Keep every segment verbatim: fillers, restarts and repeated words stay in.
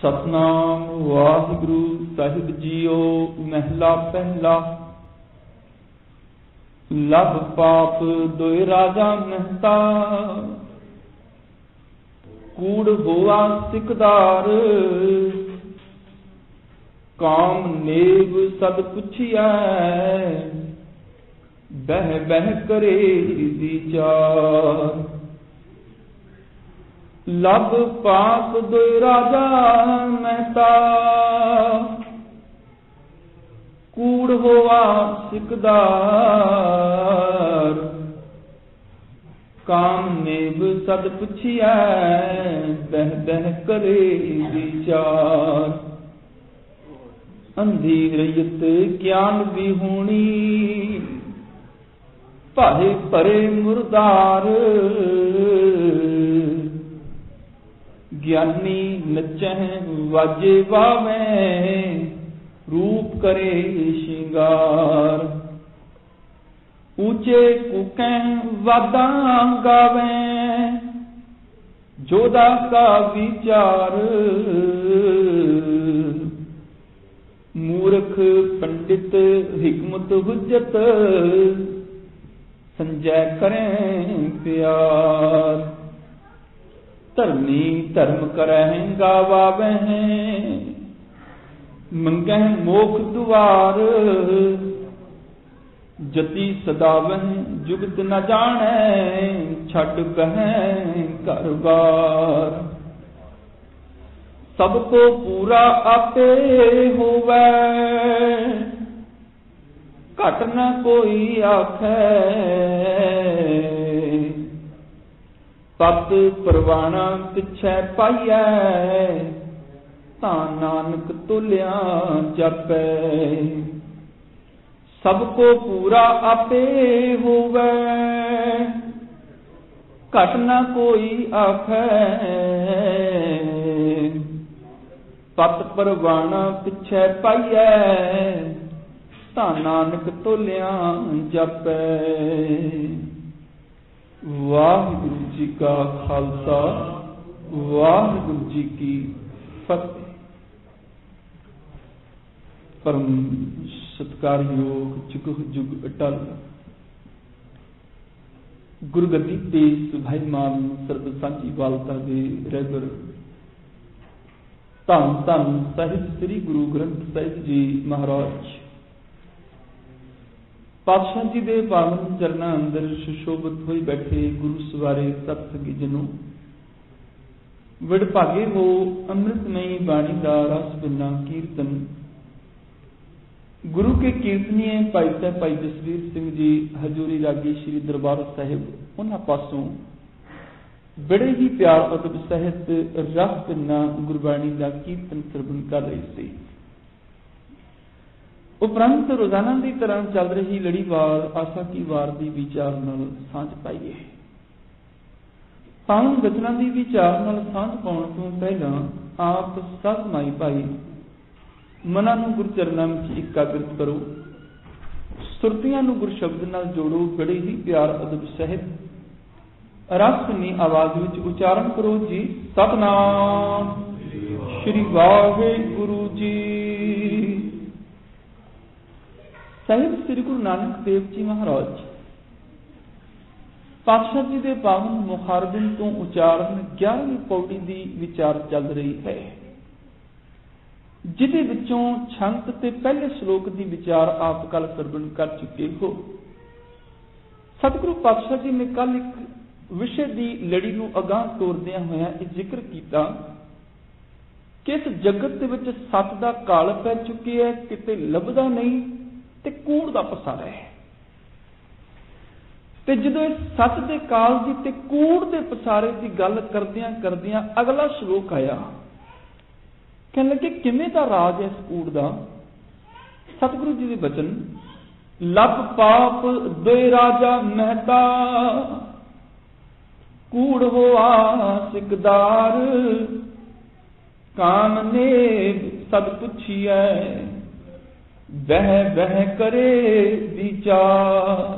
सतनाम वाहिगुरु साहिब जीओ। महला पहला। लभ पाप दोए राजा महता, कूड़ होआ सिकदार। काम नेब सद पुछिया, बह बह करे विचार। लभ पाप दोए राजा महता, कूड़ होआ सिकदार। काम नेब सद पुछिया, बह बह करे विचार। अंधी रयत ज्ञान विहूणी, भारे भरे मुरदार। ज्ञानी नचह वाजे वावें, रूप करे श्रृंगार। ऊंचे कुकें वादा गावें, जोधा का विचार। मूर्ख पंडित हिकमत हुज्जत, संजय करें प्यार। धर्मी धर्म करह गावावह, मंगह मोख दुआर। जति सदावह जुगत न जाने, छड़ कहें घर बार। सबको पूरा आपे होवे, घट न कोई आखे। पत परवाना पिछे पाइए, तां नानक तुल्या जपै। सबको पूरा आपे होवे, घट न कोई आखे। पत परवाना पिछे पाइए, तां नानक तुल्या जपै। वाहिगुरु जी का खालसा, वाहिगुरु जी की फतेह। परम सत्कारयोग जुग जुग अटल गुरगद्दी ते भाई मान सर्ब सांझी वालता दे रहबर धन धन साहिब श्री गुरु ग्रंथ साहिब जी महाराज पातशाह जी दे पावन चरना अंदर सुशोभित होई बैठे गुरु सवारे सतसंगी जनों, विड़भागे हो अमृतमयी बाणी दा रस बिना कीर्तन। गुरु के कीर्तनीय भाई साहब भाई जसवीर सिंह जी हजूरी रागी श्री दरबार साहिब, उन्हां पासों बड़े ही प्यार अदब सहित रस बिना गुरबाणी दा कीर्तन सरवण कर रहे थे। उपरंत रोजाना की तरह चल रही लड़ीवार आशा की वार की विचार नाल सांझ पाइए। पावन वचनां की विचार नाल सांझ पाउण तों पहला आप सब माई भाई मनां नूं गुरु चरनां विच एकाग्रत करो, सुरतियां नूं गुरु शब्द नाल जोड़ो, बड़े ही प्यार अदब सहित रसनी आवाज विच उचारण करो जी। सतनाम श्री वाहिगुरु जी। साहिब श्री गुरु नानक देव जी महाराज पातशाह जी के पावन मुखारबिन तो उचारण ग्यारहवीं पौड़ी की विचार चल रही है, जिदे विचों छंत ते पहले श्लोक की विचार आप कल सरवण कर चुके हो। सतगुरु पातशाह जी ने कल एक विषय की लड़ी नूं अगाह तोरदिया होया यह जिक्र किया कि इस जगत दे विच सत दा काल पै चुकी है, किते लभदा नहीं ते कूड़ दा पसारा है। ते जदों इस सच दे काल दी ते कूड़ दे पसारे की गल करदियां करदियां अगला श्लोक आया, कहने लगे किवें दा राज है इस कूड़ दा। सतगुरु जी दे वचन, लभ पाप दोए राजा महता, कूड़ होआ सिकदार। काम ने सद पुछिए, बह बह करे विचार।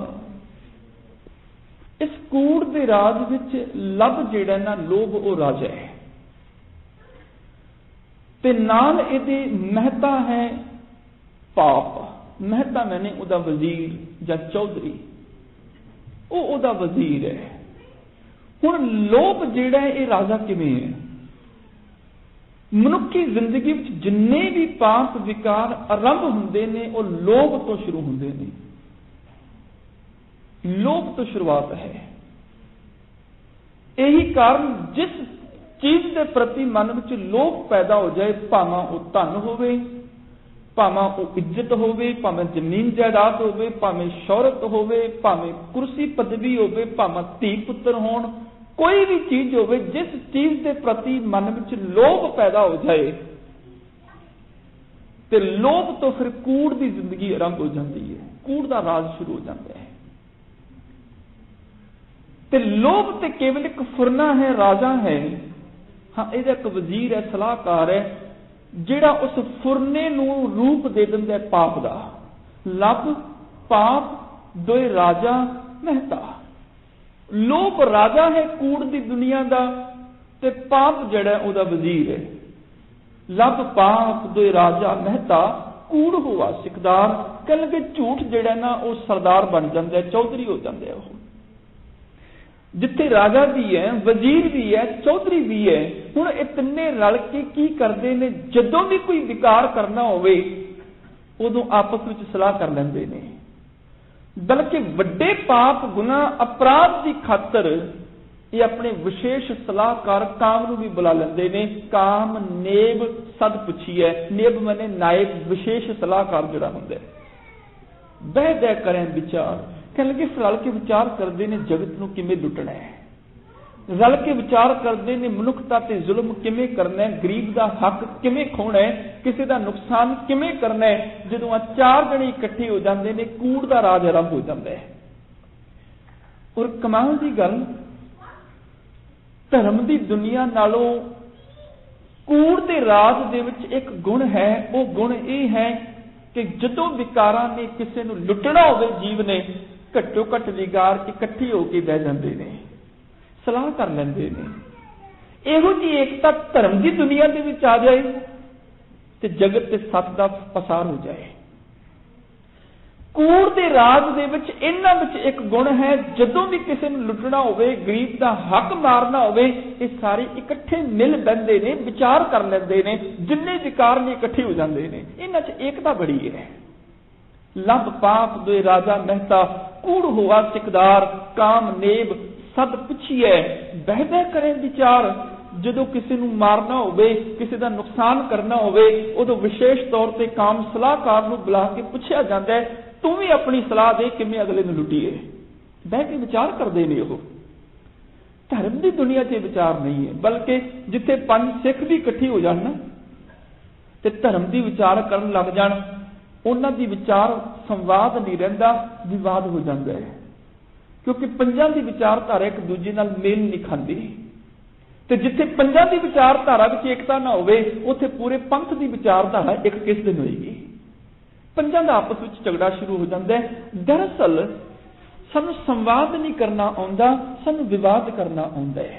इस कूड़ दे राज विच लभ जिहड़ा ना लोभ ओ राजा है, ते नाल इहदी महता है पाप। महता मैंने उहदा वजीर जां चौधरी, वो उहदा वजीर है। हुण लोभ जिहड़ा है ये राजा किवें है? मनुखी जिंदगी विच जिन्ने भी पाप विकार आरंभ हुंदे ने वो लोभ तो शुरू हुंदे ने। लोभ तो शुरुआत है। यही कारण जिस चीज के प्रति मन में लोभ पैदा हो जाए, भावां वो धन होवे, भावां वो इज्जत होवे, भावें जमीन जायदाद होवे, भावें शौहरत होवे, भावें कुर्सी पदवी होवे, भावें धी पुत्र होण, कोई भी चीज होवे, जिस चीज के प्रति मन में लोभ पैदा हो जाए तो लोभ तो फिर कूड़ की जिंदगी आरंभ हो जाती है, कूड़ का राज शुरू हो जाता है। ते लोभ ते केवल एक फुरना है, राजा है, हाँ इहदा एक वजीर है, सलाहकार है, जिहड़ा उस फुरने नूं रूप दे दिंदा है पाप दा। लभ पाप दोए राजा महता। लोभ राजा है कूड़ दी दुनिया दा, ते पाप जिहड़ा उहदा वजीर है। लभ पाप दोए राजा महता, कूड़ होवा सिकदार। कह लगे झूठ जिहड़ा ना वो सरदार बन जांदा है, चौधरी हो जांदा है। वो जिथे राजा भी है, वजीर भी है, चौधरी भी है। हुण ये तिन्ने रल के की करदे ने, जदों भी कोई विकार करना होवे उदों आपस विच सलाह कर लैंदे ने। बल्कि वड्डे पाप गुनाह अपराध की खातर ये अपने विशेष सलाहकार काम नूं भी बुला लैंदे ने। काम नेब सद पुछीए। नेब मने नायब, विशेष सलाहकार जिहड़ा हुंदा है। बह बह करें विचार, कह लगे रल के विचार करते ने जगत नूं किवें लुटना है, रल के विचार करते ने मनुखता ते जुल्म किवें करना है, गरीब का हक किवें खोना है, किसी का नुकसान किवें करना है। जदों आ चार जने इकट्ठे हो जाते हैं, कूड़ का राज आरंभ हो जाता है। और कमाल की गल, धर्म की दुनिया नालों कूड़ के राज दे विच एक गुण है। वो गुण ये है कि जदों विकारां ने किसी नूं लुटना होवे, जीव ने घट्टो घट्ट विकार इकट्ठे होकर बह जाते हैं, सलाह कर लेंदे ने। इहो जी एकता धर्म की दुनिया दे विच आ जाए तो जगत ते सत दा पसार हो जाए। कूड़ दे राज दे विच इन्हां विच एक गुण है, जदों भी किसी नूं लुटना होवे, गरीब दा हक मारना होवे, ये सारे इकट्ठे मिल बहिंदे ने, विचार कर लैंदे ने, जिन्ने विकार ने इकट्ठे हो जाते हैं। इन्हां च एकता बड़ी है। लभ पाप दोए राजा महता, कूड़ होआ सिकदार। काम नेब सद पुछीए। बह बह करें विचार। जदों किसी नूं मारना होवे, किसी का नुकसान करना होवे, उदों विशेष तौर पर काम सलाहकार नूं बुला के पुछया जाता है, तू भी अपनी सलाह दे किवें अगले नूं लुटीए। बह के विचार करते हैं। वो धर्म की दुनिया से विचार नहीं है, बल्कि जिथे पंज सिख भी इकट्ठे हो जान ते धर्म की विचार करन लग जाण, उन्हां दी विचार संवाद नहीं रहिंदा, विवाद हो जाता है। क्योंकि पंजां दी विचारधारा एक दूजे नाल मेल नहीं खांदी। ते जिथे पंजां दी विचारधारा विच एकता ना होवे, उत्थे पूरे पंथ दी विचारधारा एक किस दिन होएगी। पंजां दा आपस विच झगड़ा शुरू हो जाता है। दरअसल सानू संवाद नहीं करना आउंदा, सानू विवाद करना आउंदा है।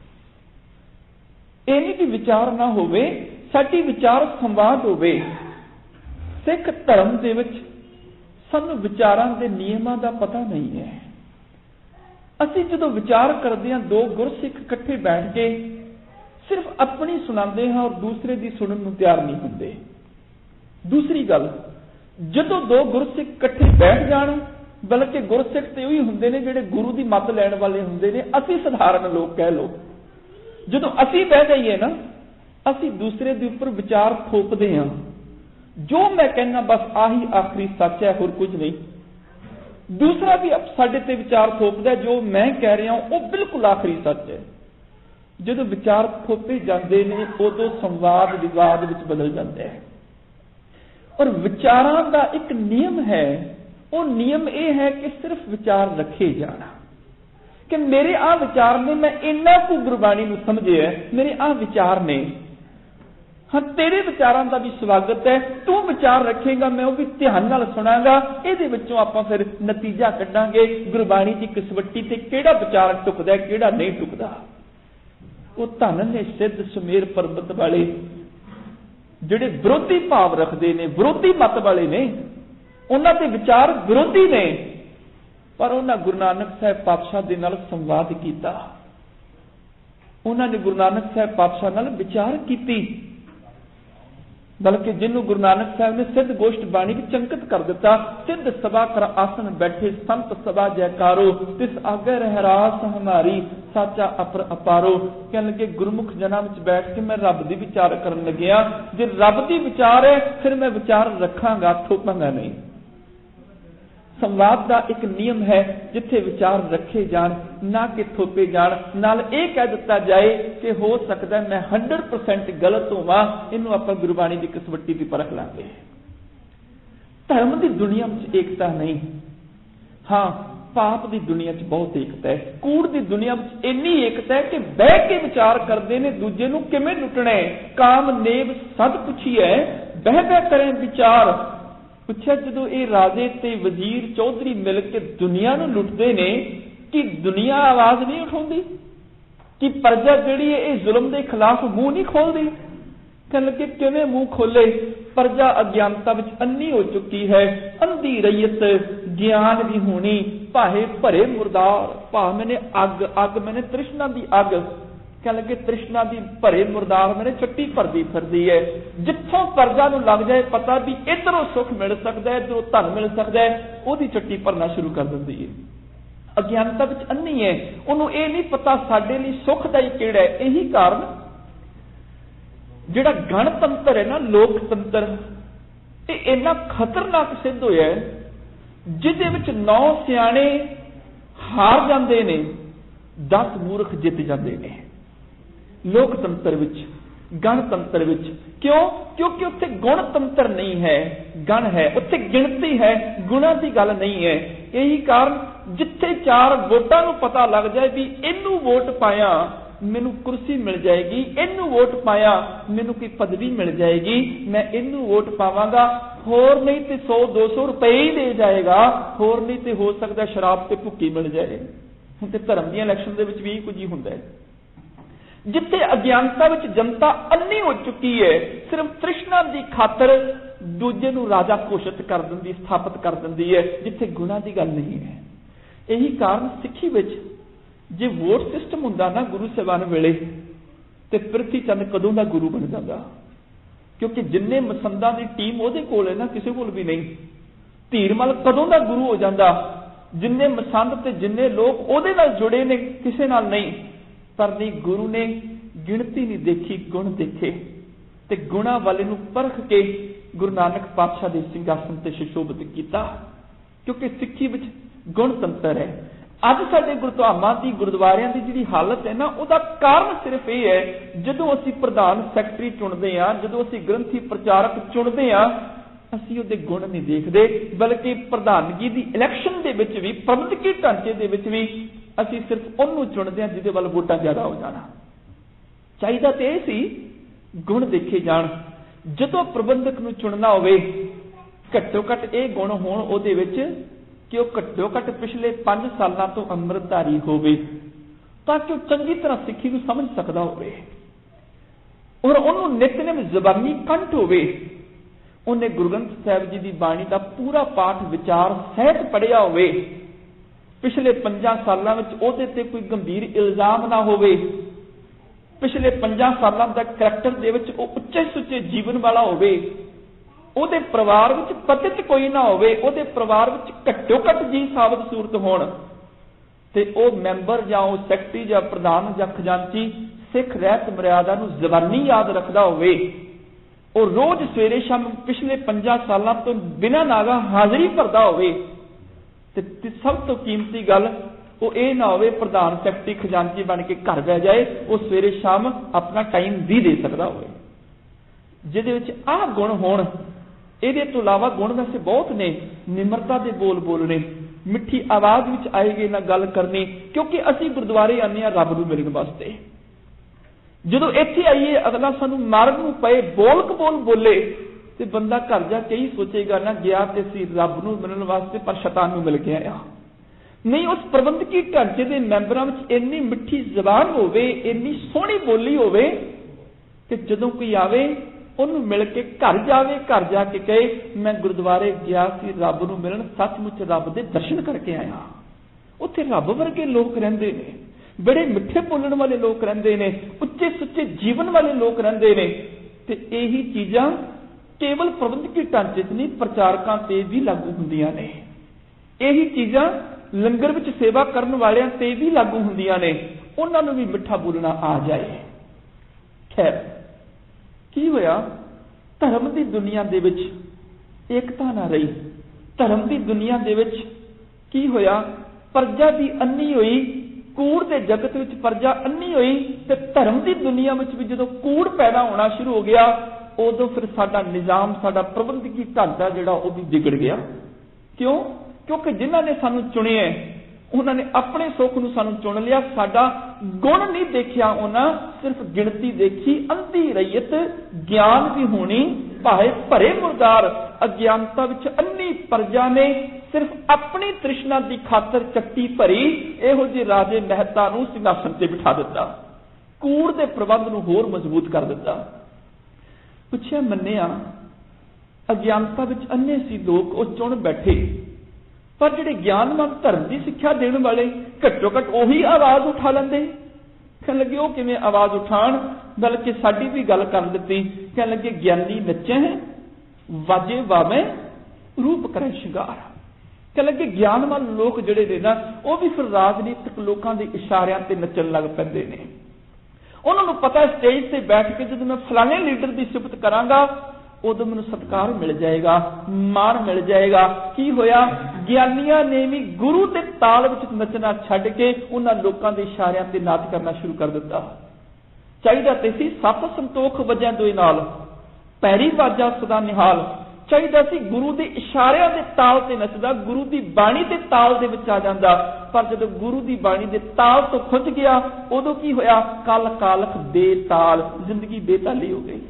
ਇਹ नहीं कि विचार ना होवे, साडी विचार संवाद होवे। सिख धर्म दे विच सानू विचारां दे नियमां दा पता नहीं है। ਅਸੀਂ ਜਦੋਂ विचार करते हैं, दो गुरसिख इकट्ठे बैठ के सिर्फ अपनी सुनाते हैं और दूसरे की सुनने को तैयार नहीं होंगे। दूसरी गल, ਜਦੋਂ दो गुरसिख इकट्ठे बैठ जाण, बल्कि गुरसिख तो वही होंगे ने जिहड़े गुरु की मत लैण वाले होंगे ने, असीं सधारण लोग कह लो। ਜਦੋਂ ਅਸੀਂ बह जाइए ना, ਅਸੀਂ दूसरे के उपर विचार थोपते हैं, जो मैं कहना बस आही आखिरी सच है, होर कुछ नहीं। दूसरा भी साडे ते विचार थोपदा है, जो मैं कह रहा हूं वो बिल्कुल आखिरी सच है। जो विचार थोपे जाते हैं, उदों संवाद विवाद विच बदल जाता है। और विचारां का एक नियम है, वो नियम यह है कि सिर्फ विचार रखे जाना, कि मेरे आ विचार ने, मैं इन्ना को गुरबाणी नूं समझे है, मेरे आ विचार ने। हाँ, तेरे विचारों का भी स्वागत है, तू विचार रखेगा, मैं वो भी ध्यान नाल सुनांगा। इहदे विचों आपां फिर नतीजा कढांगे, गुरबाणी दी कसवट्टी ते किहड़ा विचार टुकदा है, किहड़ा नहीं टुकदा। वो धन ने सिद्ध सुमेर पर्बत वाले ਜਿਹੜੇ ਵਿਰੋਧੀ ਭਾਵ ਰੱਖਦੇ ਨੇ, ਵਿਰੋਧੀ ਮਤ ਵਾਲੇ ਨੇ, ਉਹਨਾਂ ਦੇ ਵਿਚਾਰ ਵਿਰੋਧੀ ਨੇ, ਪਰ ਉਹਨਾਂ ਗੁਰੂ ਨਾਨਕ ਸਾਹਿਬ ਪਾਤਸ਼ਾਹ ਦੇ ਨਾਲ ਸੰਵਾਦ ਕੀਤਾ। ਉਹਨਾਂ ਨੇ ਗੁਰੂ ਨਾਨਕ ਸਾਹਿਬ ਪਾਤਸ਼ਾਹ ਨਾਲ ਵਿਚਾਰ ਕੀਤੀ। ਬਲਕਿ ਜਿਹਨੂੰ ਗੁਰੂ ਨਾਨਕ ਸਾਹਿਬ ਨੇ ਸਿੱਧ ਗੋਸ਼ਟ ਬਾਣੀ ਵਿੱਚ ਅੰਕਿਤ ਕਰ ਦਿੱਤਾ, ਸਿੱਧ ਸਭਾ ਕਰ ਆਸਨ ਬੈਠੇ ਸੰਤ ਸਭਾ ਜੈਕਾਰੋ, ਤਿਸ ਆਗੇ ਰਹਿ ਰਾਸ ਹਮਾਰੀ ਸਾਚਾ ਅਪਰ ਅਪਾਰੋ। ਕਹਿਣ ਲੱਗੇ ਗੁਰਮੁਖ ਜਨਾਂ ਵਿੱਚ ਬੈਠ ਕੇ ਮੈਂ ਰੱਬ ਦੀ ਵਿਚਾਰ ਕਰਨ ਲੱਗਿਆ। ਜੇ ਰੱਬ ਦੀ ਵਿਚਾਰ ਹੈ ਫਿਰ ਮੈਂ ਵਿਚਾਰ ਰੱਖਾਂਗਾ, ਥੋਪਾਂਗਾ ਨਹੀਂ। ਸੰਵਾਦ ਦਾ ਇੱਕ ਨਿਯਮ ਹੈ, ਜਿੱਥੇ ਵਿਚਾਰ ਰੱਖੇ ਜਾਣ ਨਾ ਕਿ ਥੋਪੇ ਜਾਣ। ਨਾਲ ਇਹ ਕਹਿ ਦਿੱਤਾ ਜਾਏ ਕਿ ਹੋ ਸਕਦਾ ਮੈਂ ਹੰਡਰਡ ਪਰਸੈਂਟ ਗਲਤ ਹੋਵਾਂ, ਇਹਨੂੰ ਆਪਾਂ ਗੁਰਬਾਣੀ ਦੀ ਕਸਵੱਟੀ ਦੀ ਪਰਖ ਲਾਂਗੇ। ਧਰਮ ਦੀ ਦੁਨੀਆ ਵਿੱਚ ਏਕਤਾ ਨਹੀਂ, ਹਾਂ ਪਾਪ ਦੀ ਦੁਨੀਆ 'ਚ ਬਹੁਤ ਏਕਤਾ ਹੈ। ਕੂੜ ਦੀ ਦੁਨੀਆ ਵਿੱਚ ਇੰਨੀ ਏਕਤਾ ਹੈ ਕਿ ਬਹਿ ਕੇ ਵਿਚਾਰ ਕਰਦੇ ਨੇ ਦੂਜੇ ਨੂੰ ਕਿਵੇਂ ਲੁੱਟਣਾ ਹੈ। ਕਾਮ ਨੇਵ ਸਦ ਪੁੱਛੀਐ, ਬਹਿ ਬਹਿ ਕਰੇ ਵਿਚਾਰ। ਪੁੱਛਿਆ ਜਦੋਂ ਇਹ ਰਾਜੇ ਤੇ ਵਜ਼ੀਰ ਚੌਧਰੀ ਮਿਲ ਕੇ ਦੁਨੀਆ ਨੂੰ ਲੁੱਟਦੇ ਨੇ, ਕਿ ਦੁਨੀਆ ਆਵਾਜ਼ ਨਹੀਂ ਉਠਾਉਂਦੀ? ਕਿ ਪ੍ਰਜਾ ਜਿਹੜੀ ਹੈ ਇਹ ਜ਼ੁਲਮ ਦੇ ਖਿਲਾਫ ਮੂੰਹ ਨਹੀਂ ਖੋਲਦੀ? ਕਹਿਣ ਲੱਗੇ ਕਿਵੇਂ ਮੂੰਹ ਖੋਲੇ? ਪ੍ਰਜਾ ਅਗਿਆਨਤਾ ਵਿੱਚ ਅੰਨੀ ਹੋ ਚੁੱਕੀ ਹੈ। ਅੰਧੀ ਰਈਅਤ ਗਿਆਨ ਵੀ ਹੋਣੀ, ਭਾਵੇਂ ਭਰੇ ਮੁਰਦਾਰ। ਭਾਵੇਂ ਮੈਨੇ ਅੱਗ ਅੱਗ ਮੈਨੇ ਤ੍ਰਿਸ਼ਨਾ ਦੀ ਅੱਗ। ਕਹਿਣ ਲੱਗੇ ਤ੍ਰਿਸ਼ਨਾ ਦੀ ਭਰੇ ਮੁਰਦਾਰ ਮੈਨੇ ਚੱਟੀ ਭਰਦੀ ਫਿਰਦੀ ਹੈ। ਜਿੱਥੋਂ ਪ੍ਰਜਾ ਨੂੰ ਲੱਗ ਜਾਏ ਪਤਾ ਵੀ ਇੱਧਰੋਂ ਸੁੱਖ ਮਿਲ ਸਕਦਾ ਹੈ, ਇੱਧਰੋਂ ਧਨ ਮਿਲ ਸਕਦਾ ਹੈ, ਉਹਦੀ ਚੱਟੀ ਭਰਨਾ ਸ਼ੁਰੂ ਕਰ ਦਿੰਦੀ ਹੈ। ਅਗਿਆਨਤਾ ਵਿੱਚ ਅੰਨੀ ਹੈ, ਉਹਨੂੰ ਇਹ ਨਹੀਂ ਪਤਾ ਸਾਡੇ ਲਈ ਸੁੱਖਦਾਈ ਕਿਹੜਾ ਹੈ। ਇਹੀ ਕਾਰਨ ਜਿਹੜਾ ਗਣਤੰਤਰ ਹੈ ਨਾ, ਲੋਕਤੰਤਰ, ਇਹ ਇੰਨਾ ਖਤਰਨਾਕ ਸਿੱਧ ਹੋਇਆ ਹੈ, ਜਿਹਦੇ ਵਿੱਚ ਨੌ ਸਿਆਣੇ ਹਾਰ ਜਾਂਦੇ ਨੇ, ਦਸ ਮੂਰਖ ਜਿੱਤ ਜਾਂਦੇ ਨੇ। ਲੋਕਤੰਤਰ ਵਿੱਚ, ਗਣਤੰਤਰ ਵਿੱਚ ਕਿਉਂ? ਕਿਉਂਕਿ ਉੱਥੇ ਗੁਣਤੰਤਰ ਨਹੀਂ ਹੈ, ਗਣ ਹੈ। ਉੱਥੇ ਗਿਣਤੀ ਹੈ, ਗੁਣਾਂ ਦੀ ਗੱਲ ਨਹੀਂ ਹੈ। ਇਹੀ ਕਾਰਨ ਜਿੱਥੇ ਚਾਰ ਵੋਟਾਂ ਨੂੰ ਪਤਾ ਲੱਗ ਜਾਏ ਵੀ ਇਹਨੂੰ ਵੋਟ ਪਾਇਆ ਮੈਨੂੰ ਕੁਰਸੀ ਮਿਲ ਜਾਏਗੀ, ਇਹਨੂੰ ਵੋਟ ਪਾਇਆ ਮੈਨੂੰ ਕੋਈ ਪਦਵੀ ਮਿਲ ਜਾਏਗੀ, ਮੈਂ ਇਹਨੂੰ ਵੋਟ ਪਾਵਾਂਗਾ, ਹੋਰ ਨਹੀਂ ਤੇ ਸੌ ਦੋ ਸੌ ਰੁਪਏ ਹੀ ਦੇ ਜਾਏਗਾ, ਹੋਰ ਨਹੀਂ ਤੇ ਹੋ ਸਕਦਾ ਸ਼ਰਾਬ ਤੇ ਭੁੱਕੀ ਮਿਲ ਜਾਏ। ਹੁਣ ਤੇ ਧਰਮ ਦੀਆਂ ਇਲੈਕਸ਼ਨ ਦੇ ਵਿੱਚ ਵੀ ਇਹੀ ਕੁਝ ਹੀ ਹੁੰਦਾ ਹੈ। ਜਿੱਥੇ ਅਗਿਆਨਤਾ ਵਿੱਚ ਜਨਤਾ ਅੰਨੀ ਹੋ ਚੁੱਕੀ ਹੈ, ਸਿਰਫ ਤ੍ਰਿਸ਼ਨਾ ਦੀ ਖਾਤਰ ਦੂਜੇ ਨੂੰ ਰਾਜਾ ਘੋਸ਼ਿਤ ਕਰ ਦਿੰਦੀ, ਸਥਾਪਿਤ ਕਰ ਦਿੰਦੀ ਹੈ, ਜਿੱਥੇ ਗੁਣਾਂ ਦੀ ਗੱਲ ਨਹੀਂ ਹੈ। ਇਹੀ ਕਾਰਨ ਸਿੱਖੀ ਵਿੱਚ ਜੇ ਵੋਟ ਸਿਸਟਮ ਹੁੰਦਾ ਨਾ ਗੁਰੂ ਸਾਹਿਬਾਨ ਵੇਲੇ, ਤੇ ਪ੍ਰਿਥੀ ਚੰਦ ਕਦੋਂ ਦਾ ਗੁਰੂ ਬਣ ਜਾਂਦਾ। ਕਿਉਂਕਿ ਜਿੰਨੇ ਮਸੰਦਾਂ ਦੀ ਟੀਮ ਉਹਦੇ ਕੋਲ ਹੈ ਨਾ, ਕਿਸੇ ਕੋਲ ਵੀ ਨਹੀਂ। ਧੀਰਮਲ ਕਦੋਂ ਦਾ ਗੁਰੂ ਹੋ ਜਾਂਦਾ, ਜਿੰਨੇ ਮਸੰਦ ਤੇ ਜਿੰਨੇ ਲੋਕ ਉਹਦੇ ਨਾਲ ਜੁੜੇ ਨੇ, ਕਿਸੇ ਨਾਲ ਨਹੀਂ। ਪਰ ਨਹੀਂ, ਗੁਰੂ ਨੇ ਗਿਣਤੀ ਨਹੀਂ ਦੇਖੀ, ਗੁਣ ਦੇਖੇ, ਤੇ ਗੁਣਾਂ ਵਾਲੇ ਨੂੰ ਪਰਖ ਕੇ ਗੁਰੂ ਨਾਨਕ ਪਾਤਸ਼ਾਹ ਦੇ ਸਿੰਘਾਸਨ ਤੇ ਸੁਸ਼ੋਭਿਤ ਕੀਤਾ। ਕਿਉਂਕਿ ਸਿੱਖੀ ਵਿੱਚ ਗੁਣਤੰਤਰ ਹੈ। ਅੱਜ ਸਾਡੇ ਗੁਰਦੁਆਰਿਆਂ ਦੀ ਗੁਰਦੁਆਰਿਆਂ ਦੀ ਜਿਹੜੀ ਹਾਲਤ ਹੈ ਨਾ, ਉਹਦਾ ਕਾਰਨ ਸਿਰਫ ਇਹ ਹੈ, ਜਦੋਂ ਅਸੀਂ ਪ੍ਰਧਾਨ ਸੈਕਟਰੀ ਚੁਣਦੇ ਹਾਂ, ਜਦੋਂ ਅਸੀਂ ਗ੍ਰੰਥੀ ਪ੍ਰਚਾਰਕ ਚੁਣਦੇ ਹਾਂ, ਅਸੀਂ ਉਹਦੇ ਗੁਣ ਨਹੀਂ ਦੇਖਦੇ, ਬਲਕਿ ਪ੍ਰਧਾਨਗੀ ਦੀ ਇਲੈਕਸ਼ਨ ਦੇ ਵਿੱਚ ਵੀ, ਪ੍ਰਬੰਧਕੀ ਢਾਂਚੇ ਦੇ ਵਿੱਚ ਵੀ ਅਸੀਂ ਸਿਰਫ ਉਹਨੂੰ ਚੁਣਦੇ ਹਾਂ ਜਿਹਦੇ ਵੱਲ ਵੋਟਾਂ ਜ਼ਿਆਦਾ ਹੋ ਜਾਣਾ। ਚਾਹੀਦਾ ਤੇ ਇਹ ਸੀ ਗੁਣ ਦੇਖੇ ਜਾਣ। ਜਦੋਂ ਪ੍ਰਬੰਧਕ ਨੂੰ ਚੁਣਨਾ ਹੋਵੇ, ਘੱਟੋ ਘੱਟ ਇਹ ਗੁਣ ਹੋਣ ਉਹਦੇ ਵਿੱਚ ਕਿ ਉਹ ਘੱਟੋ ਘੱਟ ਪਿਛਲੇ ਪੰਜ ਸਾਲਾਂ ਤੋਂ ਅੰਮ੍ਰਿਤਧਾਰੀ ਹੋਵੇ, ਤਾਂ ਕਿ ਉਹ ਚੰਗੀ ਤਰ੍ਹਾਂ ਸਿੱਖੀ ਨੂੰ ਸਮਝ ਸਕਦਾ ਹੋਵੇ, ਔਰ ਉਹਨੂੰ ਨਿਤਨੇਮ ਜ਼ਬਾਨੀ ਕੰਠ ਹੋਵੇ। ਉਹਨੇ ਗੁਰੂ ਗ੍ਰੰਥ ਸਾਹਿਬ ਜੀ ਦੀ ਬਾਣੀ ਦਾ ਪੂਰਾ ਪਾਠ ਵਿਚਾਰ ਸਹਿਤ ਪੜ੍ਹਿਆ ਹੋਵੇ, ਪਿਛਲੇ ਪੰਜਾਂ ਸਾਲਾਂ ਵਿੱਚ ਉਹਦੇ ਤੇ ਕੋਈ ਗੰਭੀਰ ਇਲਜ਼ਾਮ ਨਾ ਹੋਵੇ, ਪਿਛਲੇ ਪੰਜਾਂ ਸਾਲਾਂ ਦਾ ਕਰੈਕਟਰ ਦੇ ਵਿੱਚ ਉਹ ਉੱਚੇ ਸੁੱਚੇ ਜੀਵਨ ਵਾਲਾ ਹੋਵੇ, ਉਹਦੇ ਪਰਿਵਾਰ ਵਿੱਚ ਪਤਿਤ ਕੋਈ ਨਾ ਹੋਵੇ, ਉਹਦੇ ਪਰਿਵਾਰ ਵਿੱਚ ਘੱਟੋ ਘੱਟ ਜੀ ਸਾਬਤ ਸੂਰਤ ਹੋਣ, ਤੇ ਉਹ ਮੈਂਬਰ ਜਾਂ ਉਹ ਸੈਕਟਰੀ ਜਾਂ ਪ੍ਰਧਾਨ ਜਾਂ ਖਜ਼ਾਨਚੀ ਸਿੱਖ ਰਹਿਤ ਮਰਿਆਦਾ ਨੂੰ ਜ਼ਬਾਨੀ ਯਾਦ ਰੱਖਦਾ ਹੋਵੇ, ਉਹ ਰੋਜ਼ ਸਵੇਰੇ ਸ਼ਾਮ ਪਿਛਲੇ ਪੰਜਾਂ ਸਾਲਾਂ ਤੋਂ ਬਿਨਾਂ ਨਾਗਾ ਹਾਜ਼ਰੀ ਭਰਦਾ ਹੋਵੇ, ਤੇ ਸਭ ਤੋਂ ਕੀਮਤੀ ਗੱਲ ਉਹ ਇਹ ਨਾ ਹੋਵੇ ਪ੍ਰਧਾਨ ਸੈਕਟਰੀ ਖਜ਼ਾਨਚੀ ਬਣ ਕੇ ਘਰ ਬਹਿ ਜਾਏ, ਉਹ ਸਵੇਰੇ ਸ਼ਾਮ ਆਪਣਾ ਟਾਈਮ ਵੀ ਦੇ ਸਕਦਾ ਹੋਵੇ, ਜਿਹਦੇ ਵਿੱਚ ਆਹ ਗੁਣ ਹੋਣ। ਇਹਦੇ ਤੋਂ ਇਲਾਵਾ ਗੁਣ ਵੈਸੇ ਬਹੁਤ ਨੇ। ਨਿਮਰਤਾ ਦੇ ਬੋਲ ਬੋਲਣੇ, ਮਿੱਠੀ ਆਵਾਜ਼ ਵਿੱਚ ਆਏਗੀ ਨਾ ਗੱਲ ਕਰਨੀ, ਕਿਉਂਕਿ ਅਸੀਂ ਗੁਰਦੁਆਰੇ ਆਉਂਦੇ ਹਾਂ ਰੱਬ ਨੂੰ ਮਿਲਣ ਵਾਸਤੇ। ਜਦੋਂ ਇੱਥੇ ਆਈਏ ਅਗਲਾ ਸਾਨੂੰ ਮਾਰਨ ਨੂੰ ਪਏ, ਬੋਲ ਕਬੋਲ ਬੋਲੇ, ਤੇ ਬੰਦਾ ਘਰ ਜਾ ਕੇ ਹੀ ਸੋਚੇਗਾ ਨਾ, ਗਿਆ ਤੇ ਅਸੀਂ ਰੱਬ ਨੂੰ ਮਿਲਣ ਵਾਸਤੇ, ਪਰ ਸ਼ੈਤਾਨ ਨੂੰ ਮਿਲ ਕੇ ਆਇਆ। ਨਹੀਂ, ਉਸ ਪ੍ਰਬੰਧਕੀ ਢਾਂਚੇ ਦੇ ਮੈਂਬਰਾਂ ਵਿੱਚ ਇੰਨੀ ਮਿੱਠੀ ਜ਼ਬਾਨ ਹੋਵੇ, ਇੰਨੀ ਸੋਹਣੀ ਬੋਲੀ ਹੋਵੇ ਕਿ ਜਦੋਂ ਕੋਈ ਆਵੇ ਉਹਨੂੰ ਮਿਲ ਕੇ ਘਰ ਜਾਵੇ, ਘਰ ਜਾ ਕੇ ਕਹੇ ਮੈਂ ਗੁਰਦੁਆਰੇ ਗਿਆ ਸੀ ਰੱਬ ਨੂੰ ਮਿਲਣ, ਸੱਚਮੁੱਚ ਰੱਬ ਦੇ ਦਰਸ਼ਨ ਕਰਕੇ ਆਇਆ। ਉੱਥੇ ਰੱਬ ਵਰਗੇ ਲੋਕ ਰਹਿੰਦੇ ਨੇ, ਬੜੇ ਮਿੱਠੇ ਬੋਲਣ ਵਾਲੇ ਲੋਕ ਰਹਿੰਦੇ ਨੇ, ਉੱਚੇ ਸੁੱਚੇ ਜੀਵਨ ਵਾਲੇ ਲੋਕ ਰਹਿੰਦੇ ਨੇ। ਤੇ ਇਹੀ ਚੀਜ਼ਾਂ ਕੇਵਲ ਪ੍ਰਬੰਧਕੀ ਢਾਂਚੇ 'ਚ ਨਹੀਂ, ਪ੍ਰਚਾਰਕਾਂ ਤੇ ਵੀ ਲਾਗੂ ਹੁੰਦੀਆਂ ਨੇ। ਇਹੀ ਚੀਜ਼ਾਂ ਲੰਗਰ ਵਿੱਚ ਸੇਵਾ ਕਰਨ ਵਾਲਿਆਂ ਤੇ ਵੀ ਲਾਗੂ ਹੁੰਦੀਆਂ ਨੇ, ਉਹਨਾਂ ਨੂੰ ਵੀ ਮਿੱਠਾ ਬੋਲਣਾ ਆ ਜਾਏ। ਖੈਰ ਕੀ ਹੋਇਆ, ਧਰਮ ਦੀ ਦੁਨੀਆ ਦੇ ਵਿੱਚ ਏਕਤਾ ਨਾ ਰਹੀ। ਧਰਮ ਦੀ ਦੁਨੀਆ ਦੇ ਵਿੱਚ ਕੀ ਹੋਇਆ, ਪ੍ਰਜਾ ਦੀ ਅੰਨੀ ਹੋਈ, ਕੂੜ ਦੇ ਜਗਤ ਵਿੱਚ ਪ੍ਰਜਾ ਅੰਨੀ ਹੋਈ, ਤੇ ਧਰਮ ਦੀ ਦੁਨੀਆ ਵਿੱਚ ਵੀ ਜਦੋਂ ਕੂੜ ਪੈਦਾ ਹੋਣਾ ਸ਼ੁਰੂ ਹੋ ਗਿਆ, ਉਦੋਂ ਫਿਰ ਸਾਡਾ ਨਿਜ਼ਾਮ, ਸਾਡਾ ਪ੍ਰਬੰਧਕੀ ਢਾਂਚਾ ਜਿਹੜਾ ਉਹ ਵੀ ਵਿਗੜ ਗਿਆ। ਕਿਉਂ? ਕਿਉਂਕਿ ਜਿਨ੍ਹਾਂ ਨੇ ਸਾਨੂੰ ਚੁਣਿਆ ਉਹਨਾਂ ਨੇ ਆਪਣੇ ਸੁੱਖ ਨੂੰ ਸਾਨੂੰ ਚੁਣ ਲਿਆ, ਸਾਡਾ ਗੁਣ ਨਹੀਂ ਦੇਖਿਆ ਉਹਨਾਂ, ਸਿਰਫ ਗਿਣਤੀ ਦੇਖੀ। ਅੰਧੀ ਰਈਅਤ ਗਿਆਨ ਵੀ ਹੋਣੀ ਭਾਵੇਂ ਭਰੇ ਮੁਰਦਾਰ, ਅਗਿਆਨਤਾ ਵਿੱਚ ਅੰਨੀ ਪ੍ਰਜਾ ਨੇ ਸਿਰਫ ਆਪਣੀ ਤ੍ਰਿਸ਼ਨਾ ਦੀ ਖਾਤਰ ਚੱਟੀ ਭਰੀ ਇਹੋ ਜਿਹੇ ਰਾਜੇ ਮਹਿਤਾ ਨੂੰ ਸਿੰਘਾਸਨ ਤੇ ਬਿਠਾ ਦਿੱਤਾ, ਕੂੜ ਦੇ ਪ੍ਰਬੰਧ ਨੂੰ ਹੋਰ ਮਜ਼ਬੂਤ ਕਰ ਦਿੱਤਾ। ਪੁੱਛਿਆ ਮੰਨਿਆ, ਅਗਿਆਨਤਾ ਵਿੱਚ ਅੰਨੇ ਸੀ ਲੋਕ, ਉਹ ਚੁਣ ਬੈਠੇ, ਪਰ ਜਿਹੜੇ ਗਿਆਨਮੰਦ ਧਰਮ ਦੀ ਸਿੱਖਿਆ ਦੇਣ ਵਾਲੇ ਘੱਟੋ ਘੱਟ ਉਹੀ ਆਵਾਜ਼ ਉਠਾ ਲੈਂਦੇ। ਕਹਿਣ ਲੱਗੇ ਉਹ ਕਿਵੇਂ ਆਵਾਜ਼ ਉਠਾਣ, ਬਲਕਿ ਸਾਡੀ ਵੀ ਗੱਲ ਕਰ ਦਿੱਤੀ। ਕਹਿਣ ਲੱਗੇ ਗਿਆਨੀ ਨੱਚੇ ਵਾਜੇ ਵਾਵੇਂ ਰੂਪ ਕਰੇ ਸ਼ਿੰਗਾਰ। ਕਹਿਣ ਲੱਗੇ ਗਿਆਨਮੰਦ ਲੋਕ ਜਿਹੜੇ ਨੇ ਨਾ, ਉਹ ਵੀ ਫਿਰ ਰਾਜਨੀਤਿਕ ਲੋਕਾਂ ਦੇ ਇਸ਼ਾਰਿਆਂ ਤੇ ਨੱਚਣ ਲੱਗ ਪੈਂਦੇ ਨੇ। ਉਹਨਾਂ ਨੂੰ ਪਤਾ ਸਟੇਜ ਤੇ ਬੈਠ ਕੇ ਜਦੋਂ ਮੈਂ ਫਲਾਣੇ ਲੀਡਰ ਦੀ ਸਿਫਤ ਕਰਾਂਗਾ ਉਦੋਂ ਮੈਨੂੰ ਸਤਿਕਾਰ ਮਿਲ ਜਾਏਗਾ, ਮਾਣ ਮਿਲ ਜਾਏਗਾ। ਕੀ ਹੋਇਆ, ਗਿਆਨੀਆਂ ਨੇ ਵੀ ਗੁਰੂ ਦੇ ਤਾਲ ਵਿੱਚ ਨੱਚਣਾ ਛੱਡ ਕੇ ਉਹਨਾਂ ਲੋਕਾਂ ਦੇ ਇਸ਼ਾਰਿਆਂ ਤੇ ਨਾਚ ਕਰਨਾ ਸ਼ੁਰੂ ਕਰ ਦਿੱਤਾ। ਚਾਹੀਦਾ ਤੇ ਸੀ ਸੱਤ ਸੰਤੋਖ ਵਜਿਆ ਦੋਏ ਨਾਲ, ਪੈਰੀ ਵਾਜਾ ਸਦਾ ਨਿਹਾਲ। ਚਾਹੀਦਾ ਸੀ ਗੁਰੂ ਦੇ ਇਸ਼ਾਰਿਆਂ ਦੇ ਤਾਲ ਤੇ ਨੱਚਦਾ, ਗੁਰੂ ਦੀ ਬਾਣੀ ਦੇ ਤਾਲ ਦੇ ਵਿੱਚ ਆ ਜਾਂਦਾ। ਪਰ ਜਦੋਂ ਗੁਰੂ ਦੀ ਬਾਣੀ ਦੇ ਤਾਲ ਤੋਂ ਖੁੱਜ ਗਿਆ, ਉਦੋਂ ਕੀ ਹੋਇਆ, ਕਲ ਕਾਲਖ ਬੇਤਾਲ, ਜ਼ਿੰਦਗੀ ਬੇਤਾਲੀ ਹੋ ਗਈ।